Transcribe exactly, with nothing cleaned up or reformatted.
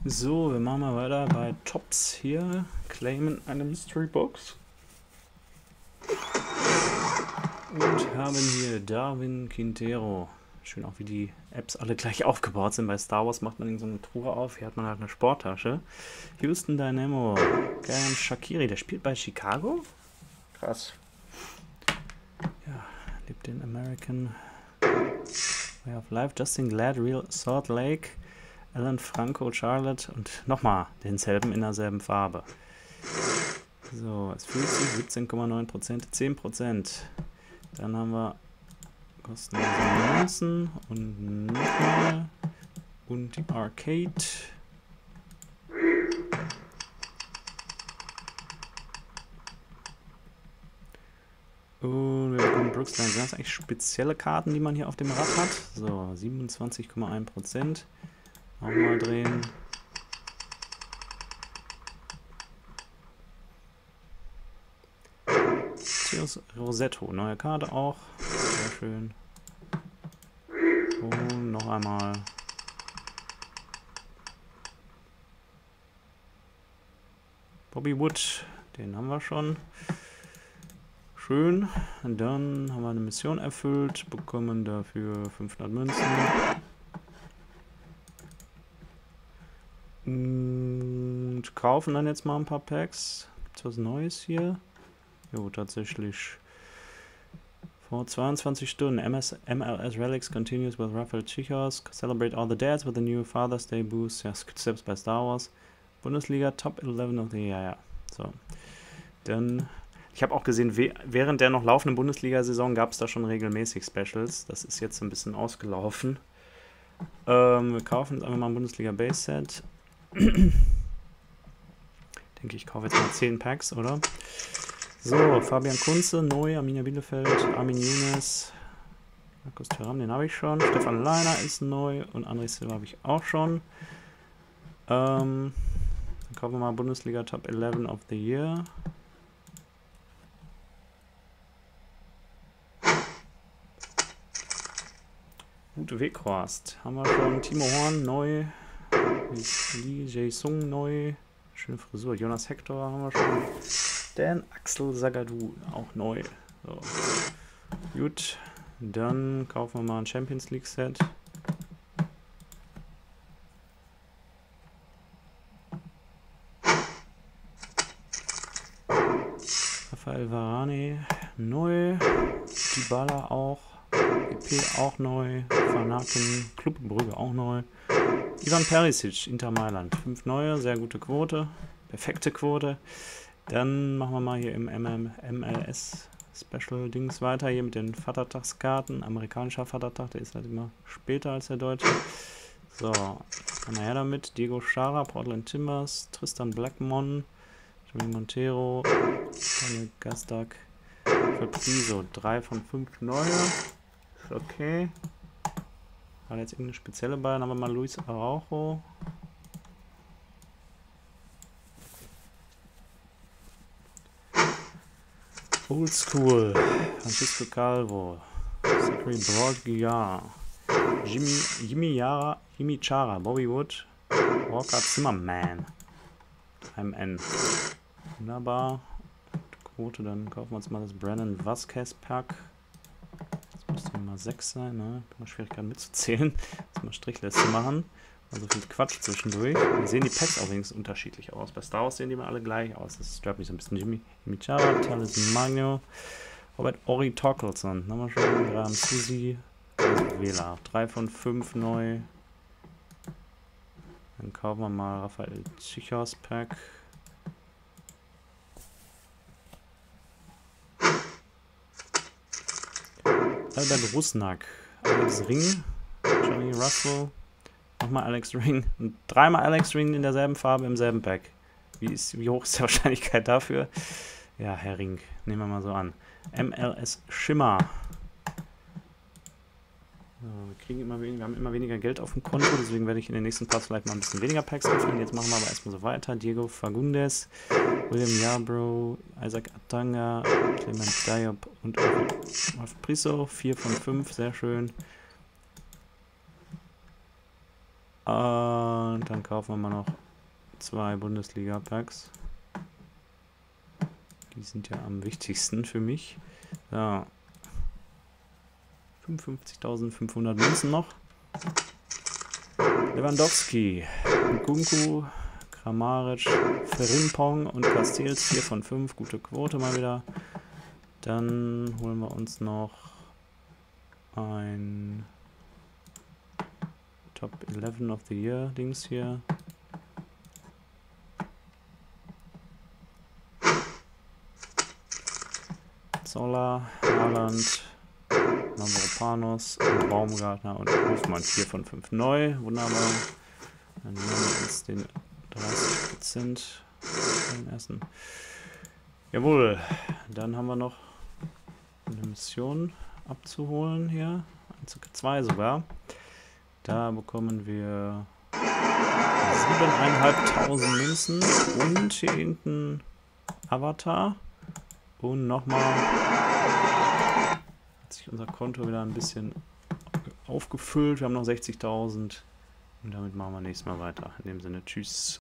So, wir machen mal weiter bei Tops hier. Claimen eine Mystery Box. Und haben hier Darwin Quintero. Schön auch, wie die Apps alle gleich aufgebaut sind. Bei Star Wars macht man so eine Truhe auf. Hier hat man halt eine Sporttasche. Houston Dynamo. Gayan Shaqiri. Der spielt bei Chicago? Krass. Ja, lebt in American Way of Life. Justin Glad, Real Salt Lake. Alan Franco, Charlotte und nochmal denselben in derselben Farbe. So, es fühlt sich siebzehn Komma neun Prozent, zehn Prozent. Dann haben wir kostenlose Münzen und nochmal. Und die Arcade. Und wir bekommen Brooks Line. Sind das eigentlich spezielle Karten, die man hier auf dem Rad hat? So, siebenundzwanzig Komma eins Prozent. Nochmal drehen. Theos Rosetto, neue Karte auch. Sehr schön. Und noch einmal. Bobby Wood, den haben wir schon. Schön. Und dann haben wir eine Mission erfüllt, bekommen dafür fünfhundert Münzen. Und kaufen dann jetzt mal ein paar Packs. Gibt's was Neues hier? Jo, tatsächlich. Vor zweiundzwanzig Stunden. M S M L S Relics continues with Rafael Chicos. Celebrate all the dads with the new Father's Day boost. Ja, Steps bei Star Wars. Bundesliga Top elf of the Year. Ja, so. Dann. Ich habe auch gesehen, während der noch laufenden Bundesliga-Saison gab es da schon regelmäßig Specials. Das ist jetzt ein bisschen ausgelaufen. Ähm, wir kaufen jetzt einfach mal ein Bundesliga-Base-Set. Denke ich, kaufe jetzt mal zehn Packs, oder? So, Fabian Kunze, neu, Arminia Bielefeld, Armin Younes, Markus Thuram, den habe ich schon. Stefan Leiner ist neu und André Silva habe ich auch schon. Ähm, dann kaufen wir mal Bundesliga Top elf of the Year. Gute Weghorst. Haben wir schon. Timo Horn neu. Lee Jae-Sung neu. Schöne Frisur. Jonas Hector haben wir schon. Dan Axel Zagadou auch neu. So. Gut. Dann kaufen wir mal ein Champions League Set. Rafael Varane neu. Dybala auch. E P auch neu. Vanaken, Club Brügge auch neu. Ivan Perisic, Inter Mailand. Fünf neue, sehr gute Quote. Perfekte Quote. Dann machen wir mal hier im M L S Special Dings weiter. Hier mit den Vatertagskarten. Amerikanischer Vatertag, der ist halt immer später als der deutsche. So, dann her damit. Diego Schara, Portland Timbers, Tristan Blackmon, Jimmy Montero, Daniel Gastak, Fabrizo. Drei von fünf neue. Okay. War jetzt irgendeine spezielle bei. Dann haben wir mal Luis Araujo. Old School. Francisco Calvo. Zachary Broadguiar. Jimmy, Jimmy Yara, Jimmy Chara, Bobby Wood. Walker Zimmerman. M N. Wunderbar. Quote, dann kaufen wir uns mal das Brandon Vasquez Pack. Müsste mal sechs sein, ne? Immer Schwierigkeiten mitzuzählen. Jetzt mal Strichliste machen. Also viel Quatsch zwischendurch. Wir sehen die Packs übrigens unterschiedlich aus. Bei Star Wars sehen die immer alle gleich aus. Das stört mich so ein bisschen. Jimmy, Jimmy Chara, Thales Magno, Robert Ori Torkelson. Dann haben wir schon. Graham Susi, Wähler. drei von fünf neu. Dann kaufen wir mal Rafael Chicos Pack. Albert Rusnak, Alex Ring, Johnny Russell, nochmal Alex Ring und dreimal Alex Ring in derselben Farbe im selben Pack. Wie, ist, wie hoch ist die Wahrscheinlichkeit dafür? Ja, Herr Ring, nehmen wir mal so an. M L S Schimmer. So, wir kriegen immer weniger, wir haben immer weniger Geld auf dem Konto, deswegen werde ich in den nächsten Parts vielleicht mal ein bisschen weniger Packs öffnen. Jetzt machen wir aber erstmal so weiter. Diego Fagundes, William Yarbrough, Isaac Atanga, Clement Diop und Wolf Priso. vier von fünf, sehr schön. Und dann kaufen wir mal noch zwei Bundesliga-Packs. Die sind ja am wichtigsten für mich. Ja. fünfundfünfzigtausendfünfhundert Münzen noch. Lewandowski, Nkunku, Kramaric, Frimpong und Castells vier von fünf. Gute Quote mal wieder. Dann holen wir uns noch ein Top elf of the Year Dings hier. Zoller, Haaland, Mavropanos, Baumgartner und Hofmann vier von fünf neu. Wunderbar. Dann nehmen wir uns den dreißig Prozent den ersten. Jawohl. Dann haben wir noch eine Mission abzuholen hier. zwei sogar. Da bekommen wir siebeneinhalbtausend Münzen und hier hinten Avatar. Und nochmal hat sich unser Konto wieder ein bisschen aufgefüllt. Wir haben noch sechzigtausend. Und damit machen wir nächstes Mal weiter. In dem Sinne, tschüss.